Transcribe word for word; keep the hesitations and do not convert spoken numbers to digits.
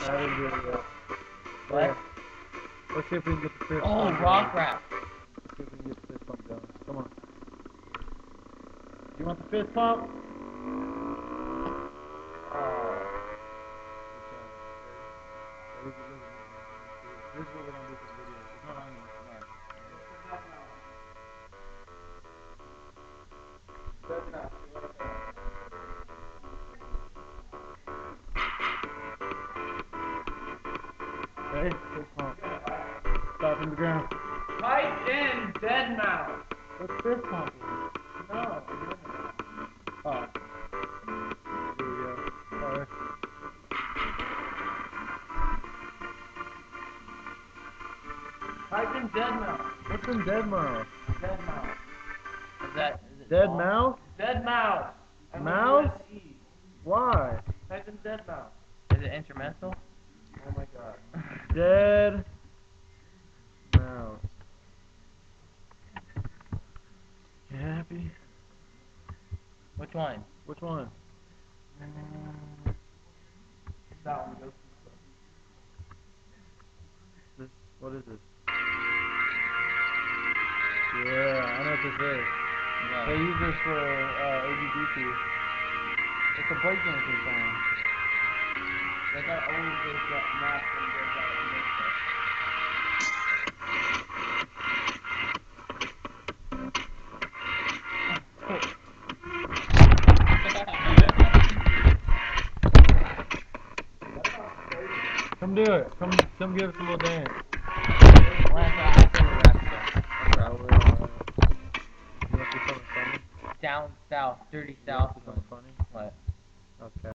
I didn't do it yet. What? Yeah. Let's see if we can get the fist Oh, pump rock going. rap. Let's see if we can get the fist pump going. Come on. You want the fist pump? Oh. Ready? Ready? This is what we're gonna do for the video. It's not on you. It's not. Ready? Fist pump. Start from the ground. Type in dead mouse. What's fist pump? No. Oh. Here we go. Alright. Type in dead mouse. What's in dead mouse? Dead mouse. Is that is it Dead small? mouse? Dead mouse. Mouse? M O U S E. Why? Type in dead mouse. Is it instrumental? Oh my god. Dead mouse. You happy? Which one? Which one? That one goes. This, what is this? Yeah, I know what this is. What? They use this for uh, A B D T. It's a breakdancing song. Like I always get that map from this out of Mixer. Come do it. Come, come give us a little dance. Well, I think the rap stuff. Uh, we're, uh, you want to do something funny? Down south, dirty You want south. to do something funny? What? Okay.